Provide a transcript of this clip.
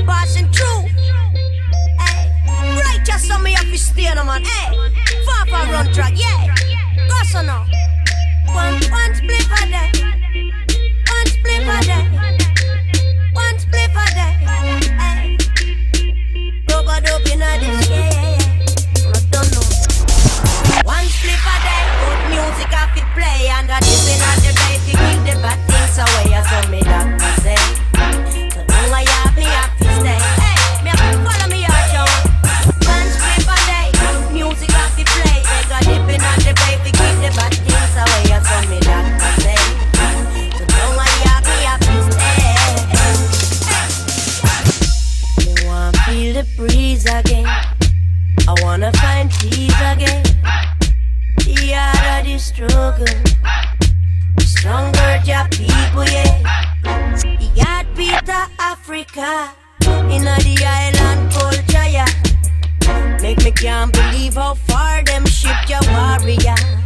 passing through. Hey, right just so me have to stay no man. Hey, far run track, yeah. Go so now. One spliff a day. One spliff a day. One spliff a day. Hey, rubber dope in a this, yeah. I don't know. One spliff a day, good music I fit play. And I dip in at the day to keep the bad things away. I saw me doctor say. So long I have to stay. Hey, me have to follow me out, yo. One spliff a day, good music I fit play. They got dip in at the day to keep the bad things away. I saw me doctor say. So long I have to stay. Me want feel the breeze again. I wanna find peace again. The art of the struggle. Stronger job people, yeah. The heartbeat of Africa. In the island culture, yeah. Make me can't believe how far them shipped your warrior.